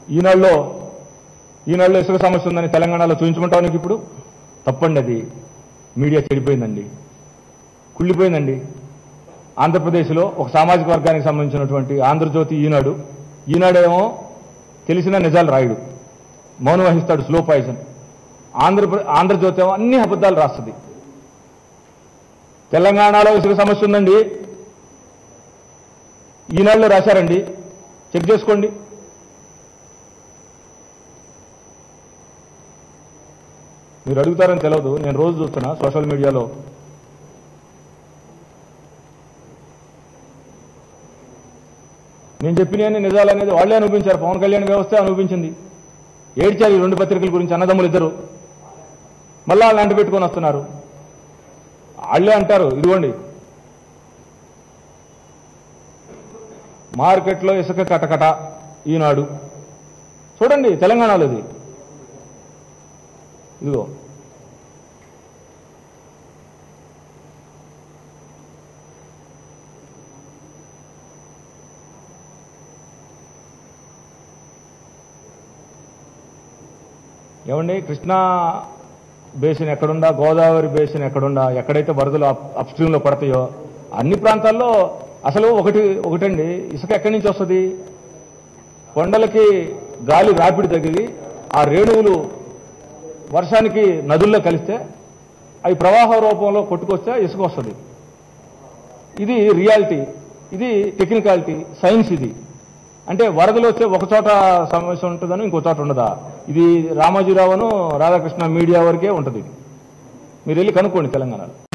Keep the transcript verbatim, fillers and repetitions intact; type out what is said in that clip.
ఈనాడులో ఈనాడులో ఇసుక సమస్య ఉందని తెలంగాణలో చూపించుకుంటావు నీకు ఇప్పుడు తప్పండి. అది మీడియా చెడిపోయిందండి, కుళ్ళిపోయిందండి. ఆంధ్రప్రదేశ్లో ఒక సామాజిక వర్గానికి సంబంధించినటువంటి ఆంధ్రజ్యోతి, ఈనాడు ఈనాడేమో తెలిసిన నిజాలు రాయుడు, మౌనం వహిస్తాడు, స్లో పాయిజన్. ఆంధ్రప్రదేశ్ ఆంధ్రజ్యోతి ఏమో అన్ని అబద్ధాలు రాస్తుంది. తెలంగాణలో ఇసుక సమస్య ఉందండి, ఈనాడులో రాశారండి, చెక్ చేసుకోండి. మీరు అడుగుతారని తెలియదు, నేను రోజు చూస్తున్నా సోషల్ మీడియాలో. నేను చెప్పినవన్నీ నిజాలు అనేది వాళ్ళే అనిపించారు. పవన్ కళ్యాణ్ వ్యవస్థ అనిపించింది. ఏడ్చారు ఈ రెండు పత్రికల గురించి అన్నదమ్ములు ఇద్దరు. మళ్ళా అలాంటి పెట్టుకొని వస్తున్నారు. వాళ్ళే అంటారు, ఇదిగోండి మార్కెట్లో ఇసుక కటకట ఈనాడు చూడండి, తెలంగాణలో ఇది. ఇదిగో ఏమండి, కృష్ణా బేసిన్ ఎక్కడుందా, గోదావరి బేసిన్ ఎక్కడుందా, ఎక్కడైతే వరదలు అప్ స్ట్రీమ్లో పడతాయో అన్ని ప్రాంతాల్లో అసలు ఒకటి ఒకటండి, ఇసుక ఎక్కడి నుంచి వస్తుంది? కొండలకి గాలి రాపిడి తగిలి ఆ రేణువులు వర్షానికి నదుల్లో కలిస్తే అవి ప్రవాహ రూపంలో కొట్టుకొస్తే ఇసుక వస్తుంది. ఇది రియాలిటీ, ఇది టెక్నికాలిటీ, సైన్స్. ఇది అంటే వరదలు వస్తే ఒక చోట సమస్య ఉంటుందని ఇంకో చోట ఉండదా? ఇది రామోజీరావును రాధాకృష్ణ మీడియా వరకే ఉంటుంది. మీరు వెళ్ళి కనుక్కోండి తెలంగాణలో.